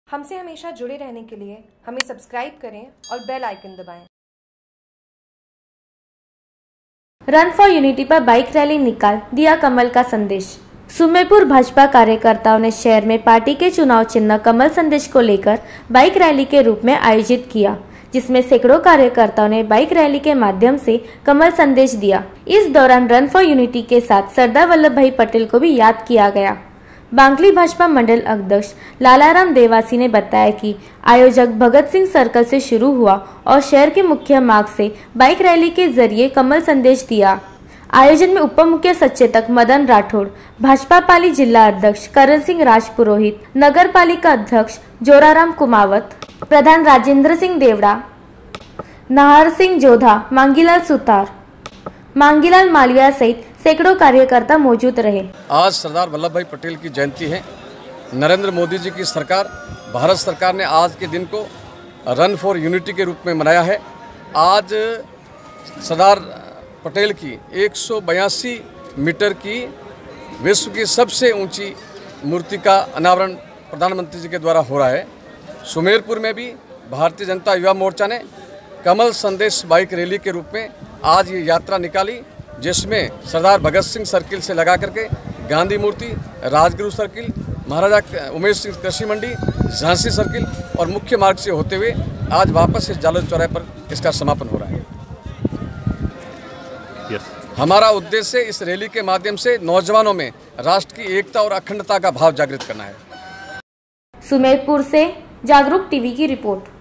हमसे हमेशा जुड़े रहने के लिए हमें सब्सक्राइब करें और बेल आइकन दबाएं। रन फॉर यूनिटी पर बाइक रैली निकाल दिया कमल का संदेश। सुमेरपुर भाजपा कार्यकर्ताओं ने शहर में पार्टी के चुनाव चिन्ह कमल संदेश को लेकर बाइक रैली के रूप में आयोजित किया, जिसमें सैकड़ों कार्यकर्ताओं ने बाइक रैली के माध्यम से कमल संदेश दिया। इस दौरान रन फॉर यूनिटी के साथ सरदार वल्लभ भाई पटेल को भी याद किया गया। बांकली भाजपा मंडल अध्यक्ष लालाराम देवासी ने बताया कि आयोजक भगत सिंह सर्कल से शुरू हुआ और शहर के मुख्य मार्ग से बाइक रैली के जरिए कमल संदेश दिया। आयोजन में उप मुख्य सचेतक मदन राठौड़, भाजपा पाली जिला अध्यक्ष करण सिंह राजपुरोहित, नगर पालिका अध्यक्ष जोराराम कुमावत, प्रधान राजेंद्र सिंह देवड़ा, नाहर सिंह जोधा, मांगीलाल सुतार, मांगीलाल मालविया सहित सैकड़ों कार्यकर्ता मौजूद रहे। आज सरदार वल्लभ भाई पटेल की जयंती है। नरेंद्र मोदी जी की सरकार, भारत सरकार ने आज के दिन को रन फॉर यूनिटी के रूप में मनाया है। आज सरदार पटेल की 182 मीटर की विश्व की सबसे ऊंची मूर्ति का अनावरण प्रधानमंत्री जी के द्वारा हो रहा है। सुमेरपुर में भी भारतीय जनता युवा मोर्चा ने कमल संदेश बाइक रैली के रूप में आज ये यात्रा निकाली, जिसमें सरदार भगत सिंह सर्किल से लगा करके गांधी मूर्ति, राजगुरु सर्किल, महाराजा उमेश सिंह कृषि मंडी, झांसी सर्किल और मुख्य मार्ग से होते हुए आज वापस इस जालोर चौराहे पर इसका समापन हो रहा है। हमारा उद्देश्य इस रैली के माध्यम से नौजवानों में राष्ट्र की एकता और अखंडता का भाव जागृत करना है। सुमेरपुर से जागरूक टीवी की रिपोर्ट।